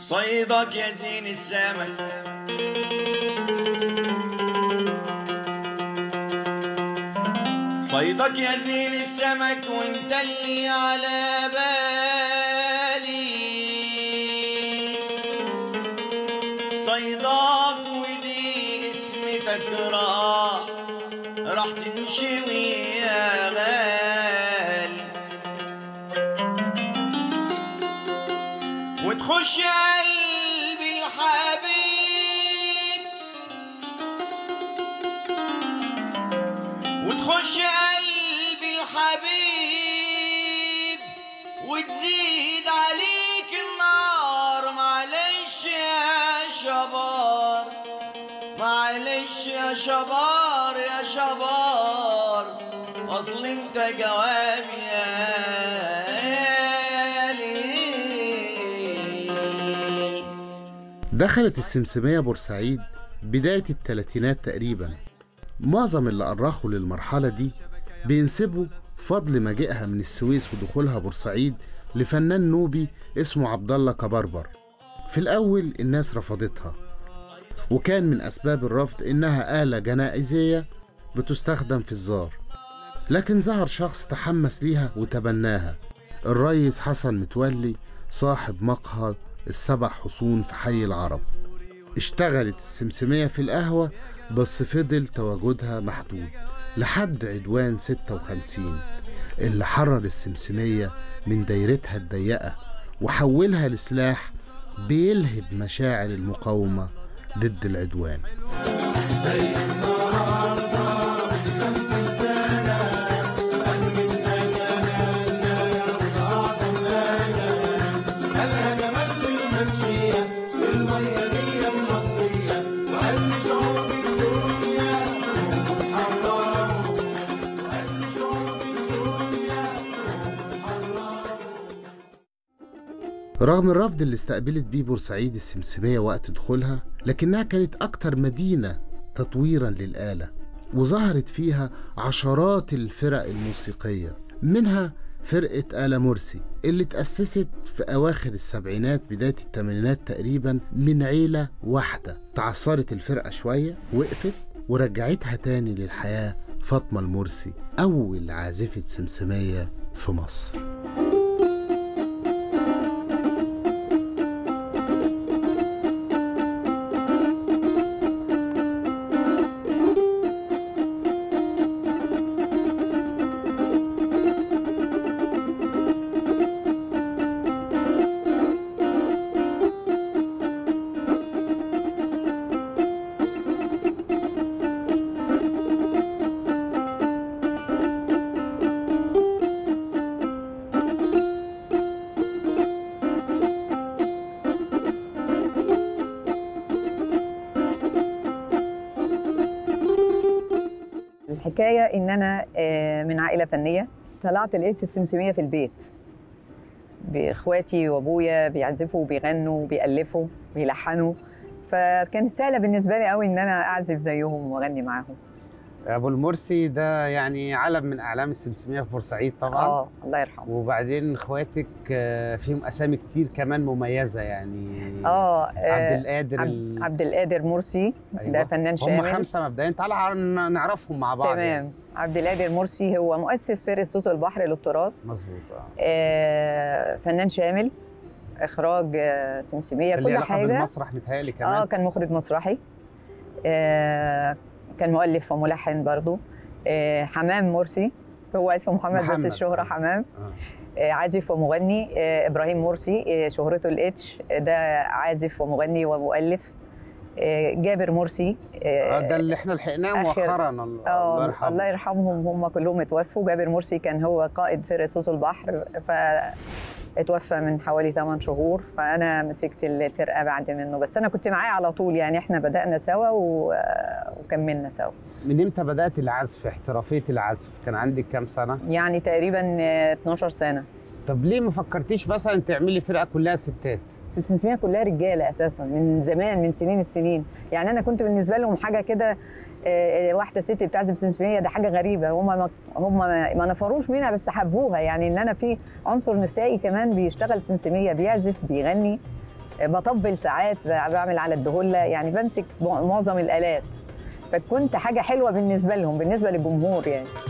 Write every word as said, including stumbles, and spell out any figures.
صيدك يا زين السمك صيدك يا زين السمك وانت اللي على بالي صيدك ودي اسمتك راح راح تنشوي يا غالي وتخش قلبي الحبيب وتخش قلبي الحبيب وتزيد عليك النار. معلش يا شبار معلش يا شبار يا شبار اصل انت جواب يا ليل. دخلت السمسمية بورسعيد بداية الثلاثينات تقريبا. معظم اللي أرخوا للمرحلة دي بينسبوا فضل مجيئها من السويس ودخولها بورسعيد لفنان نوبي اسمه عبد الله كبربر. في الأول الناس رفضتها، وكان من أسباب الرفض إنها آلة جنائزية بتستخدم في الزار، لكن ظهر شخص تحمس ليها وتبناها، الريس حسن متولي صاحب مقهى السبع حصون في حي العرب. اشتغلت السمسمية في القهوة بس فضل تواجدها محدود لحد عدوان ستة وخمسين اللي حرر السمسمية من دايرتها الضيقة وحولها لسلاح بيلهب مشاعر المقاومة ضد العدوان. رغم الرفض اللي استقبلت بيه بورسعيد السمسمية وقت دخولها، لكنها كانت أكتر مدينة تطويرا للآلة، وظهرت فيها عشرات الفرق الموسيقية، منها فرقة آلة مرسي اللي تأسست في أواخر السبعينات بداية الثمانينات تقريبا من عيلة واحدة. تعثرت الفرقة شوية، وقفت ورجعتها تاني للحياة فاطمة المرسي، أول عازفة سمسمية في مصر. الحكاية إن أنا من عائلة فنية، طلعت لقيت السمسمية في البيت بإخواتي وأبويا بيعزفوا وبيغنوا وبيألفوا وبيلحنوا، فكانت سهلة بالنسبة لي قوي إن أنا أعزف زيهم وأغني معاهم. أبو المرسي ده يعني علم من أعلام السمسمية في بورسعيد طبعا. اه الله يرحمه. وبعدين إخواتك فيهم أسامي كتير كمان مميزة يعني. اه عبد القادر عبد, ال... عبد القادر مرسي. أيوة. ده فنان شامل. هم خمسة مبدئيا، تعالى نعرفهم مع بعض. تمام يعني. عبد القادر مرسي هو مؤسس فرقة صوت البحر للتراث. مظبوط. آه فنان شامل، اخراج سمسميه كل حاجه. اللي المسرح متهيألي كمان. اه كان مخرج مسرحي، آه كان مؤلف وملحن برضو. آه حمام مرسي، هو اسمه محمد, محمد. بس الشهره حمام. آه. آه عازف ومغني. آه ابراهيم مرسي آه شهرته الاتش، ده عازف ومغني ومؤلف. آه جابر مرسي آه ده اللي احنا لحقناه مؤخرا. الله يرحمه. الله يرحمهم، هم كلهم اتوفوا. جابر مرسي كان هو قائد فرقه صوت البحر، ف اتوفى من حوالي ثمان شهور، فانا مسكت الفرقه بعد منه، بس انا كنت معاه على طول يعني، احنا بدانا سوا و... وكملنا سوا. من امتى بدات العزف، احترافيه العزف؟ كان عندك كام سنه؟ يعني تقريبا اتناشر سنه. طب ليه ما فكرتيش مثلا تعملي فرقه كلها ستات؟ السمسميه كلها رجاله اساسا من زمان، من سنين السنين، يعني انا كنت بالنسبه لهم حاجه كده، واحده ست بتعزف سمسميه، ده حاجه غريبه، هم ما هم ما نفروش منها بس حبوها، يعني ان انا في عنصر نسائي كمان بيشتغل سمسميه، بيعزف بيغني، بطبل ساعات، بعمل على الدهله، يعني بمسك معظم الالات، فكنت حاجه حلوه بالنسبه لهم، بالنسبه للجمهور يعني.